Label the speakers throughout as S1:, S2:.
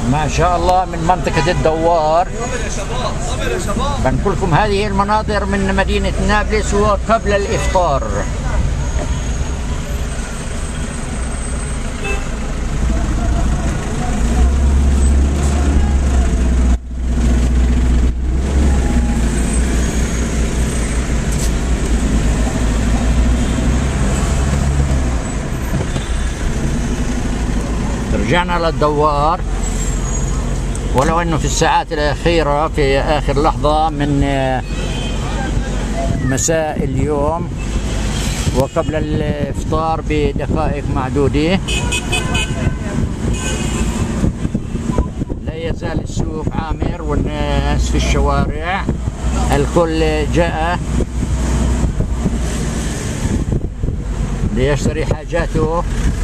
S1: ما شاء الله من منطقة الدوار. بنقول لكم هذه المناظر من مدينة نابلس وقبل الإفطار. رجعنا للدوار، ولو انه في الساعات الاخيره في اخر لحظه من مساء اليوم وقبل الافطار بدقائق معدوده، لا يزال السوق عامر والناس في الشوارع، الكل جاء ليشتري حاجاته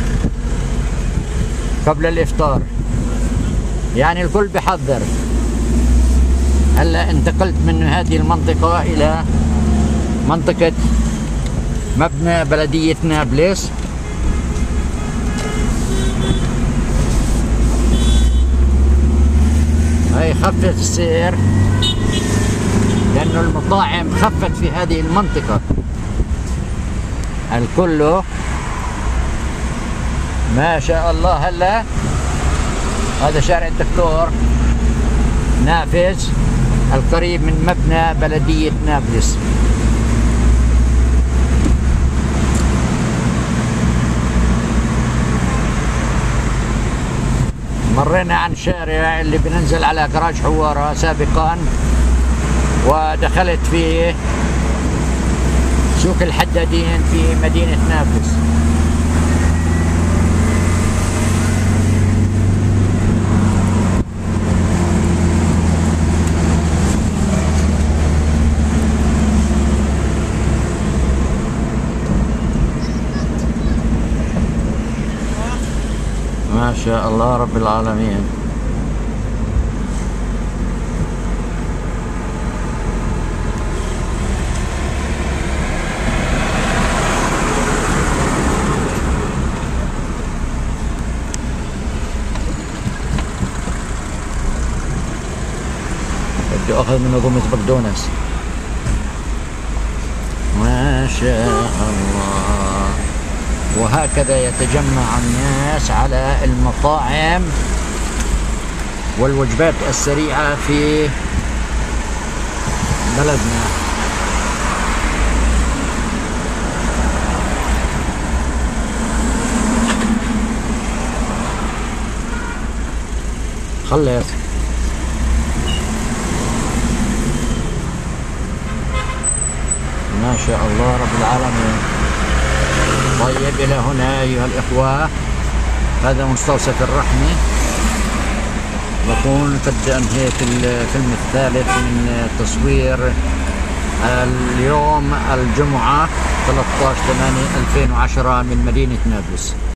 S1: قبل الإفطار. يعني الكل بحضر. هلا انتقلت من هذه المنطقة إلى منطقة مبنى بلدية نابلس. هاي خفت السير لأنه المطاعم خفت في هذه المنطقة. الكل ما شاء الله. هلا هذا شارع الدكتور نافذ القريب من مبنى بلدية نابلس. مرينا عن شارع اللي بننزل على كراج حوارة سابقا، ودخلت في سوق الحدادين في مدينة نابلس. ما شاء الله رب العالمين. بدي اخذ منه غمز بقدونس. ما شاء الله. وهكذا يتجمع الناس على المطاعم والوجبات السريعة في بلدنا. خلص. ما شاء الله رب العالمين. طيب إلى هنا أيها الإخوة، هذا مستوصف الرحمة. بكون قد أنهيت الفيلم الثالث من تصوير اليوم الجمعة 13/8/2010 من مدينة نابلس.